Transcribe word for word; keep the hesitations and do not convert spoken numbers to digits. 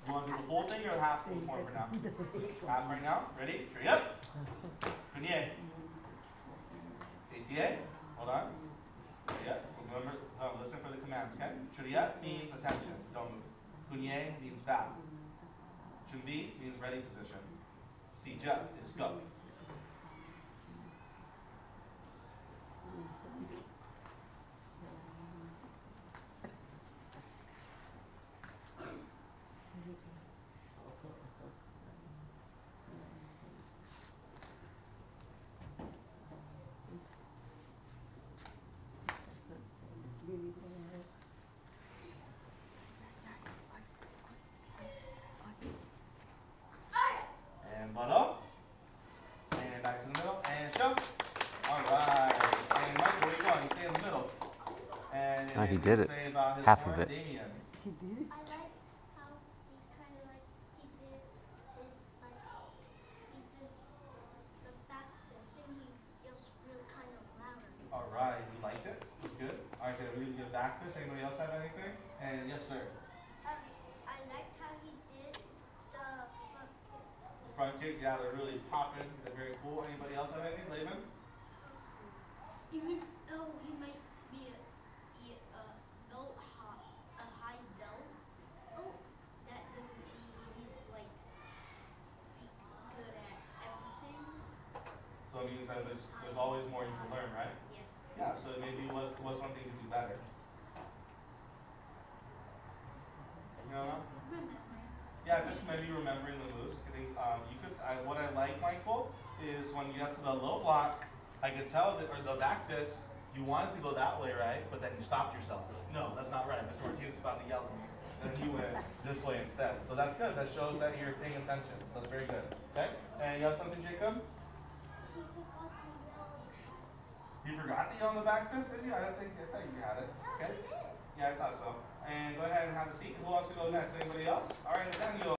You want to do the full thing or half full form for now? Half right now. Ready? Tree up. Kunye. A T A. Hold on. Tree up. Remember, uh, listen for the commands, okay? Tree up means attention. Don't move. Kunye means bow. Chunbi means ready position. Sija is go. And butt up. And back to the middle. And show. Alright. And Mike, where are you going? You stay in the middle. And Oh, he did it. Say about his Half of it. Damien. He did it? I like how he kind of like, he did it, like, he did the back dancing, he feels really kind of louder. Alright, you liked it? Good. Alright, so really good back fist. Anybody else have anything? And yes, sir. Um, I like how he did the front kick. The front kicks, yeah, they're really popping. They're very cool. Anybody else have anything? Laban? Even though he might be a, be a belt high, a high belt, oh, that doesn't mean he's like good at everything. So it means that there's, there's always more you can learn, right? Yeah. Yeah, so maybe what what's one thing you could do better? You know? Remember. Yeah, just maybe remembering the moves. I think um, you could. I, what I like, Michael, is when you get to the low block, I could tell that, or the back fist, you wanted to go that way, right? But then you stopped yourself. You're like, no, that's not right. Mister Ortiz is about to yell at me, and then you went this way instead. So that's good. That shows that you're paying attention. So that's very good. Okay. And you have something, Jacob? He forgot to yell. You forgot to yell on the back fist, did you? I didn't think. I thought you had it. Okay. Yeah, I thought so. And go ahead and have a seat. Who wants to go next? Anybody else? All right, Nathaniel.